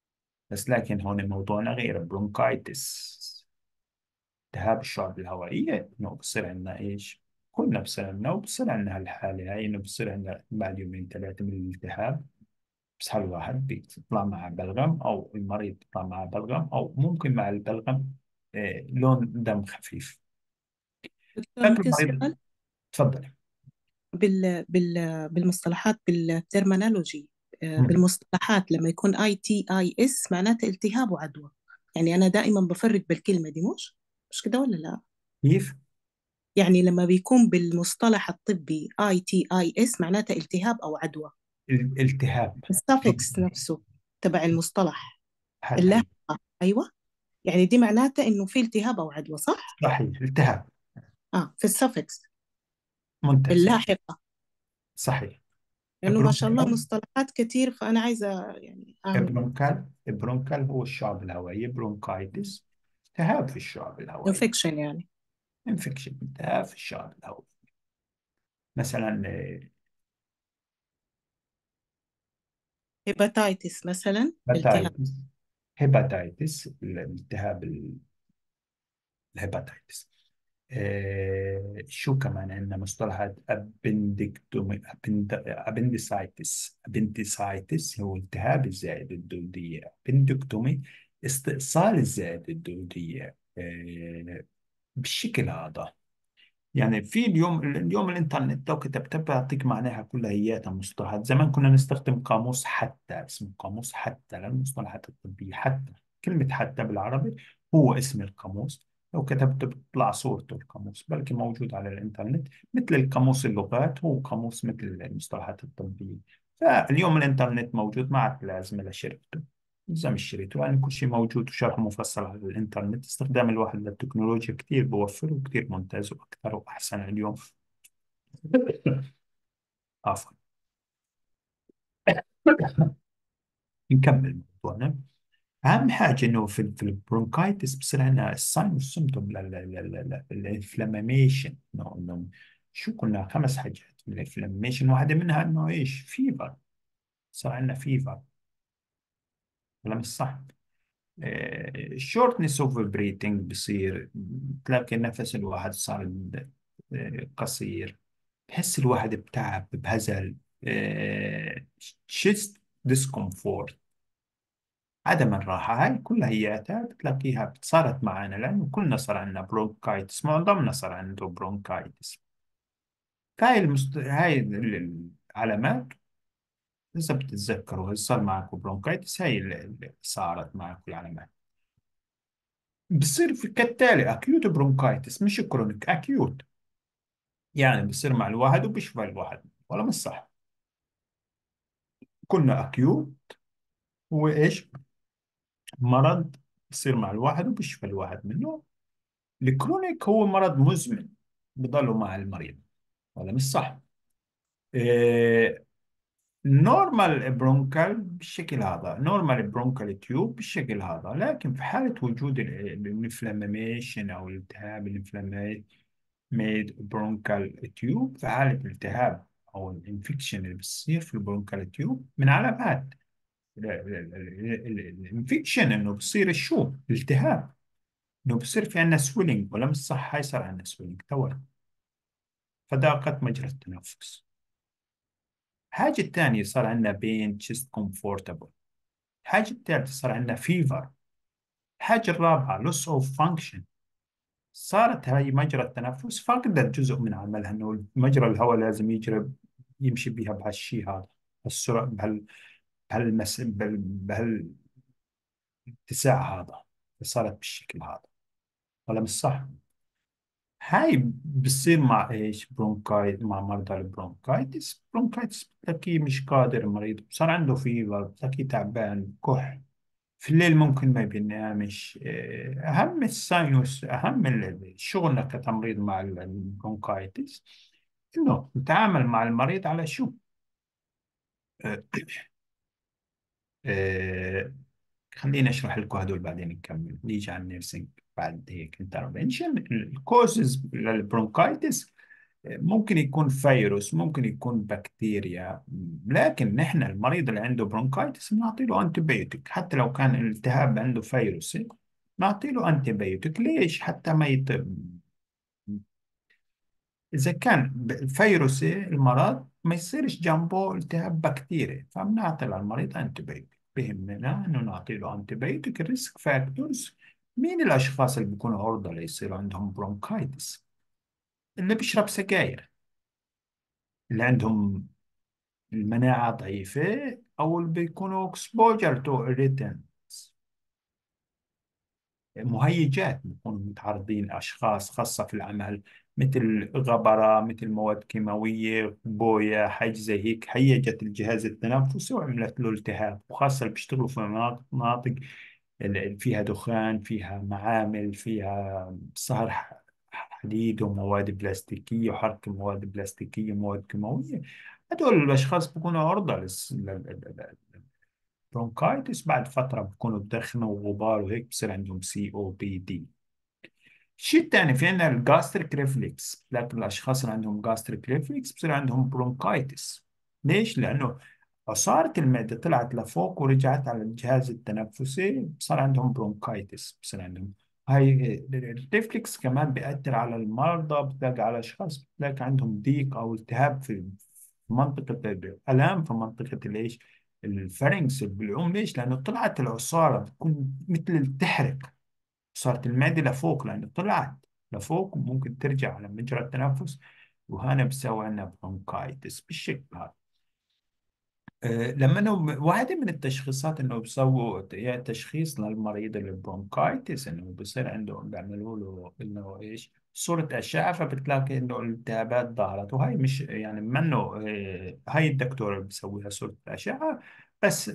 بس لكن هون موضوعنا غير برونكايتس، التهاب الشعب الهوائية، إنه بصير عندنا إيش؟ كلنا بصير عندنا، وبصير عندنا هالحالة هاي، إنه بصير عندنا بعد يومين ثلاثة من الالتهاب، بس الواحد بيطلع معه بلغم، أو المريض بيطلع معه بلغم، أو ممكن مع البلغم آه لون دم خفيف. دكتور لكن ممكن المريض، سؤال؟ تفضل. بال بال بالمصطلحات بالترمينولوجي، آه، مم. بالمصطلحات لما يكون اي تي اي اس معناته التهاب وعدوى. يعني انا دائما بفرق بالكلمة دي، مش مش كده ولا لا؟ كيف؟ يعني لما بيكون بالمصطلح الطبي اي تي اي اس معناته التهاب او عدوى. الالتهاب. السافكس نفسه تبع المصطلح، هلا هي. اللاحقة. ايوه، يعني دي معناته انه في التهاب او عدوى، صح؟ صحيح، التهاب. اه، في السافكس، ممتاز. اللاحقة. صحيح. لانه ما شاء الله برونكال. مصطلحات كتير، فانا عايزة يعني اعمل برونكال برونكال هو الشعب الهوائية، برونكايتس التهاب في الشعب الهوائية، انفكشن يعني. انفكشن، التهاب في الشعب الهوائي. مثلا هيباتايتس مثلا، التهاب. هيباتايتس، هيباتايتس الالتهاب ال- الهيباتايتس. آه شو كمان عندنا مصطلحات؟ ابندكتومي، ابندسايتس، ابندسايتس هو التهاب الزائد الدودية، ابندكتومي استئصال الزائد الدودية. آه بالشكل هذا. يعني في اليوم اليوم الانترنت لو كتبت بيعطيك معناها كلها هياتها مصطلحات. زمان كنا نستخدم قاموس حتى، اسمه قاموس حتى للمصطلحات الطبية. حتى كلمة حتى بالعربي هو اسم القاموس، لو كتبت بتطلع صورته القاموس، بلكي موجود على الانترنت مثل القاموس اللغات، هو قاموس مثل المصطلحات الطبية. فاليوم الانترنت موجود، ما عاد لازم إلا شركته، زي مش شريته، لأن كل شيء موجود وشرح مفصل على الإنترنت. استخدام الواحد للتكنولوجيا كثير بوفر وكثير ممتاز وأكثر وأحسن اليوم. عفوا. نكمل موضوعنا. أهم حاجة إنه في في البرونكايتس بصير عندنا الساين والسيمتوم، الانفلاميشن. إنه إنه شو قلنا؟ خمس حاجات من الانفلاميشن، واحدة منها إنه إيش؟ فيفر. صار عندنا فيفر، ولا مش صح؟ شورتنس اوف بريتنج بصير، تلاقي نفس الواحد صار آه، قصير، بحس الواحد بتعب، بهزل، شيست ديسكومفورت، عدم الراحة. هاي كلها هياتها بتلاقيها صارت معنا، لأنه كلنا صار عندنا برونكايتس، معظمنا صار عنده برونكايتس. فهاي المست... هاي ال- العلامات، إذا بتتذكروا إذا صار معكم برونكايتس، هاي اللي اللي صارت معكم العلامات. بصير في كالتالي اكيوت برونكايتس، مش كرونيك، اكيوت. يعني بصير مع الواحد وبيشفى الواحد، ولا مش صح؟ كنا اكيوت هو ايش؟ مرض بصير مع الواحد وبيشفى الواحد منه. الكرونيك هو مرض مزمن بضله مع المريض، ولا مش صح؟ إيه، نورمال برونكال بالشكل هذا، نورمال برونكال تيوب بالشكل هذا. لكن في حالة وجود الانفلاميشن او الالتهاب الانفلاميشن ميد برونكال تيوب، في حالة الالتهاب أو الانفكشن اللي بتصير في البرونكال تيوب، من علامات الانفكشن إنه بصير شو؟ التهاب، إنه بصير في عندنا سويلنج، ولا مش صح؟ هاي صار عندنا سويلنج توا، فضاقت مجرى التنفس. الحاجة الثانية صار عندنا بين تشيست كومفورتابل. الحاجة الثالثة صار عندنا فيفر. الحاجة الرابعة لوس اوف فانكشن، صارت هاي مجرى التنفس فقدت جزء من عملها، انه مجرى الهواء لازم يجري، يمشي بها بهالشيء هذا، السرعه، بهال بهالمس بهال بهالاتساع هذا، صارت بالشكل هذا، ولا مش صح؟ هاي بصير مع ايش؟ برونكايت، مع مرضى البرونكايتس. برونكايتس بتلاقيه مش قادر المريض، صار عنده فيفر، بتلاقيه تعبان، كح في الليل، ممكن ما بينامش. آه، أهم الساينوس، أهم ال- شغلنا كتمريض مع ال- البرونكايتس، إنه نتعامل مع المريض على شو؟ آه، آه، خليني أشرح لكم هدول بعدين نكمل، نيجي على النيرسينج بعد هيك. انترفنشن الكوزز للبرونكايتس، ممكن يكون فيروس، ممكن يكون بكتيريا. لكن نحن المريض اللي عنده برونكايتس بنعطي له انتبيوتيك حتى لو كان الالتهاب عنده فيروسي، نعطي له انتبيوتيك. ليش؟ حتى ما يت... إذا كان ب- فيروسي المرض ما يصيرش جنبه التهاب بكتيري، فبنعطي للمريض انتبيوتيك. بهمنا إنه نعطي له انتبيوتيك. الريسك فاكتورز: مين الأشخاص اللي بيكونوا عرضة ليصير عندهم برونكايتس؟ اللي بيشرب سجاير، اللي عندهم المناعة ضعيفة، أو اللي بيكونوا exposure to irritants، مهيجات، بيكونوا متعرضين أشخاص خاصة في العمل، مثل غبرة، مثل مواد كيماوية، بويا، حاجة زي هيك هيجت الجهاز التنفسي وعملت له التهاب. وخاصة اللي بيشتغلوا في مناطق مناطق اللي فيها دخان، فيها معامل، فيها صهر ح- حديد ومواد بلاستيكية وحرق مواد بلاستيكية ومواد كيماوية. هدول الأشخاص بيكونوا عرضة للس- لل- للبرونكايتس. بعد فترة بيكونوا بدخنوا وغبار وهيك بصير عندهم سي او بي دي. الشيء الثاني في عندنا الجاستريك ريفلكس. لكن الاشخاص اللي عندهم جاستريك ريفلكس بصير عندهم برونكايتس. ليش؟ لانه عصارة المعدة طلعت لفوق ورجعت على الجهاز التنفسي، صار عندهم برونكايتس. بصير عندهم هاي الريفلكس. كمان بيأثر على المرضى، بتلاقي على اشخاص بتلاقي عندهم ضيق او التهاب في منطقة الألام، في منطقة الايش، الفارنكس بالعوم. ليش؟ لأنه طلعت العصارة بتكون مثل التحرك، صارت المعدة لفوق لأنه طلعت لفوق، وممكن ترجع على مجرى التنفس، وهنا بسوي لنا برونكايتس بالشكل هذا. أه لما انه واحدة من التشخيصات انه بسووا يا تشخيص للمريض البرونكايتس، انه بصير عنده بيعملوا له انه ايش صورة أشعة، فبتلاقي انه الالتهابات ظهرت. وهي مش يعني منه أه هاي الدكتور اللي بيسويها صورة أشعة بس.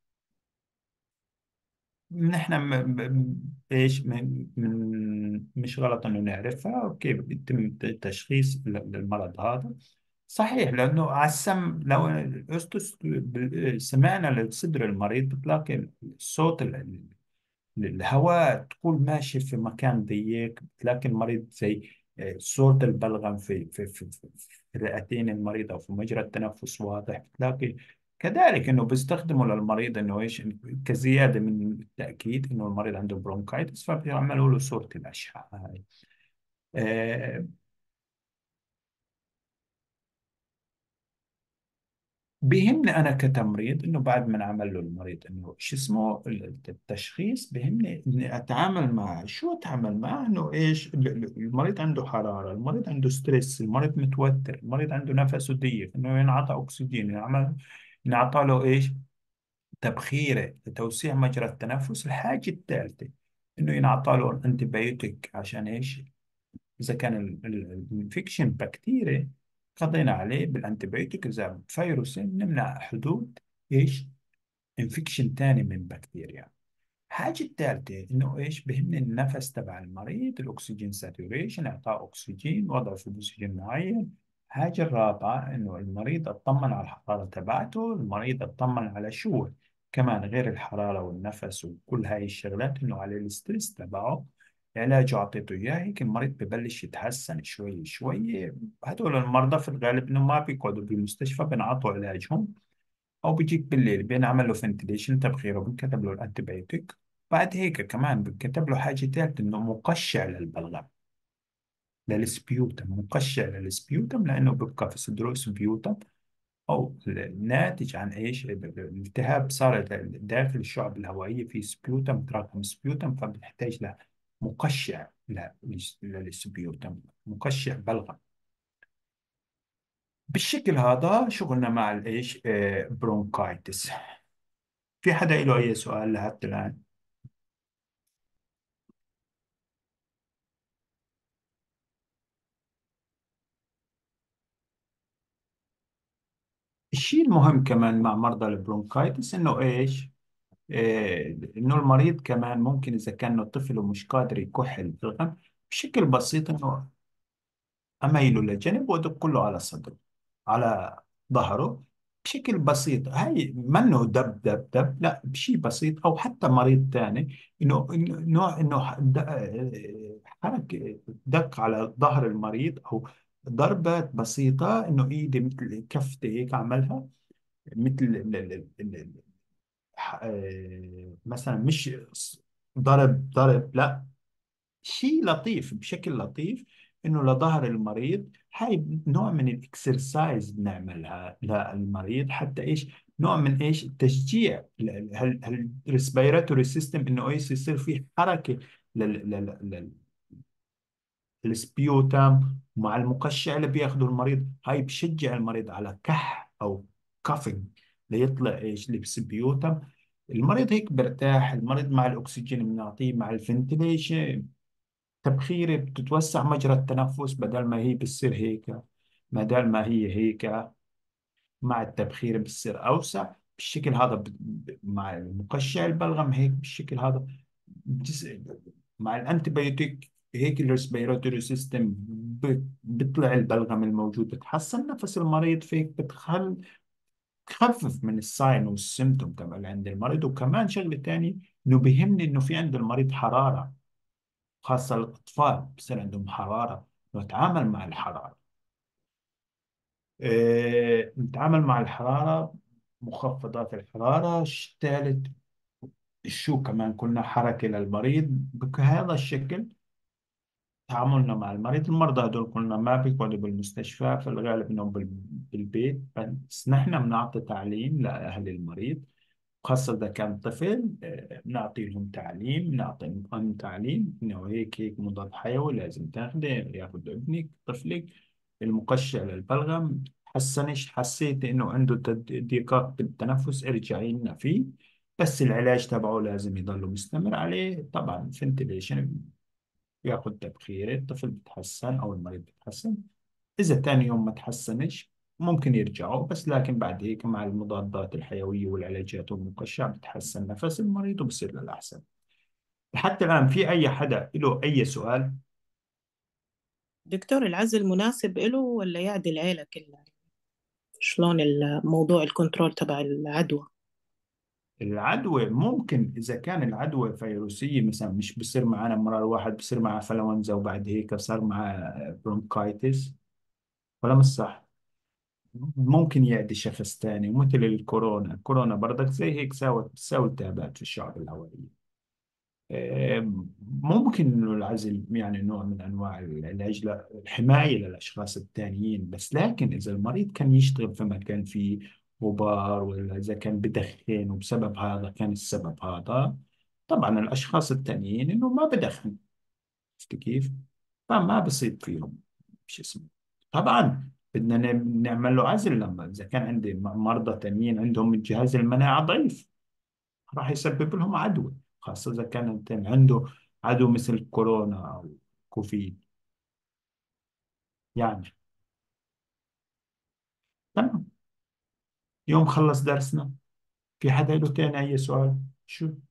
نحن م... م... ايش من... من مش غلط انه نعرفها. اوكي، بيتم تشخيص ل- للمرض هذا صحيح. لانه على السم لو الأسدس بال- سمعنا لصدر المريض بتلاقي الصوت ال- الهواء تقول ماشي في مكان ضيق، بتلاقي المريض زي آه، صوت البلغم في في في, في في رئتين المريض او في مجرى التنفس واضح. بتلاقي كذلك انه بيستخدموا للمريض انه ايش، كزياده من التاكيد انه المريض عنده برونكايتس، فبيعملوا له صوره الاشعه هاي. آه، بيهمني انا كتمريض انه بعد ما نعمل له المريض انه شو اسمه التشخيص، بيهمني اني اتعامل معه. شو اتعامل معه؟ انه ايش، ال- ال- المريض عنده حراره، المريض عنده ستريس، المريض متوتر، المريض عنده نفسه ضيق، انه ينعطى اكسجين، ينعمل ينعطى له ايش، تبخيره لتوسيع مجرى التنفس. الحاجه الثالثه انه ينعطى له انتبيوتيك. عشان ايش؟ إذا كان الانفكشن بكتيريا قضينا عليه بالأنتيبيوتيك. إذا فيروس نمنع حدوث إيش، انفكشن تاني من بكتيريا. حاجة الثالثة إنه إيش، بهمني النفس تبع المريض، الأكسجين ساتوريشن، إعطاء أكسجين، وضعه في أكسجين معين. الحاجة الرابعة إنه المريض أطمن على الحرارة تبعته، المريض أطمن على شو كمان غير الحرارة والنفس وكل هاي الشغلات، إنه على الستريس تبعه. علاج أعطيته إياه هيك المريض ببلش يتحسن شوي شوي. هدول المرضى في الغالب إنه ما بيقعدوا بالمستشفى، بنعطوا علاجهم، او بيجيك بالليل بينعمل له فنتليشن تبخيره، بنكتب له الانتيبيوتيك. بعد هيك كمان بنكتب له حاجه ثالثه انه مقشع للبلغم، للسبيوتم، مقشع للسبيوتم، لانه بيبقى في صدره سبيوتم او ناتج عن ايش، الالتهاب صار داخل الشعب الهوائيه في سبيوتم، تراكم سبيوتم، فبنحتاج له مقشع ل- للسبيوتم، مقشع بلغم. بالشكل هذا شغلنا مع الايش، آه، برونكايتس. في حدا له أي سؤال لحتى الآن؟ الشيء المهم كمان مع مرضى البرونكايتس إنه إيش؟ إيه، إنه المريض كمان ممكن إذا كان طفل ومش قادر يكح البلغم بشكل بسيط، إنه أميله لجنب وأدق له على صدره، على ظهره بشكل بسيط. هاي منه دب دب دب، لا، بشيء بسيط. أو حتى مريض ثاني إنه إنه نوع إنه ح- د- حرك دق على ظهر المريض، أو ضربات بسيطة، إنه إيدي مثل كفتي هيك أعملها، مثل ال- ال- ال- ال- ح- آه، مثلا مش ضرب ضرب، لا، شيء لطيف بشكل لطيف، انه لظهر المريض. هاي نوع من الاكسرسايز بنعملها للمريض، حتى ايش، نوع من ايش التشجيع، الريسبيراتوري سيستم، انه ايش يصير في حركه للسبيوتام مع المقشع اللي بياخده المريض. هاي بشجع المريض على كح او كافينج، ليطلع ايش السبيوتام. المريض هيك برتاح، المريض مع الاكسجين بنعطيه، مع الفنتليشن تبخيرة بتتوسع مجرى التنفس، بدل ما هي بتصير هيك، بدل ما هي هيك، مع التبخير بتصير أوسع بالشكل هذا. ب- ب- مع المقشع البلغم هيك بالشكل هذا. بتس... مع الأنتيبيوتيك هيك الريسبيراتوري سيستم بيطلع البلغم الموجود، بتحسن نفس المريض فيك، بتخل تخفف من الساين والسيمتوم تبع اللي عند المريض. وكمان شغلة تانية، إنه بيهمني إنه في عند المريض حرارة، خاصة الأطفال بصير عندهم حرارة، نتعامل مع الحرارة. إيه، نتعامل مع الحرارة، مخفضات الحرارة. ثالث، شو كمان قلنا، حركة للمريض بهذا الشكل. تعاملنا مع المريض، المرضى هدول قلنا ما بيقعدوا بالمستشفى، في الغالب انهم بال- بالبيت، بس نحن بنعطي تعليم لأهل المريض، خاصة إذا كان طفل. آه، بنعطي لهم تعليم، بنعطي لهم تعليم إنه هيك هيك مضاد حيوي لازم تاخده، ياخذ ابنك طفلك المقشع للبلغم. حسنش حسيت إنه عنده تد- ضيقات بالتنفس، ارجعي لنا فيه، بس العلاج تبعه لازم يضل مستمر عليه طبعا، فنتليشن، ياخذ تبخير، الطفل بتحسن أو المريض بتحسن. إذا تاني يوم ما تحسنش ممكن يرجعوا، بس لكن بعد هيك مع المضادات الحيوية والعلاجات والمقشع بتحسن نفس المريض وبصير للأحسن. حتى الآن في أي حدا له أي سؤال؟ دكتور، العزل مناسب له ولا يعدي العيلة كلها؟ شلون الموضوع الكنترول تبع العدوى؟ العدوى ممكن، إذا كان العدوى فيروسية مثلا، مش بصير معنا مرة واحد بصير معه فلونزا وبعد هيك صار معه برونكايتس، ولا مش صح؟ ممكن يعدي شخص تاني، مثل الكورونا. الكورونا برضك زي هيك، ساوت بتساوي التهابات في الشعب الهوائية. ممكن انه العزل يعني نوع من انواع العلاج، ل- الحمايه للاشخاص الثانيين، بس لكن اذا المريض كان يشتغل في مكان فيه غبار، ولا اذا كان بدخن وبسبب هذا كان السبب هذا، طبعا الاشخاص الثانيين انه ما بدخن، عرفت كيف؟ فما بصيب فيهم شو اسمه. طبعا بدنا ن- نعمل له عزل، لما اذا كان عندي م- مرضى ثانيين عندهم جهاز المناعه ضعيف، راح يسبب لهم عدوى، خاصة إذا كان عنده عدو مثل كورونا أو كوفيد يعني. تمام، يوم خلص درسنا. في حدا له تاني أي سؤال؟ شو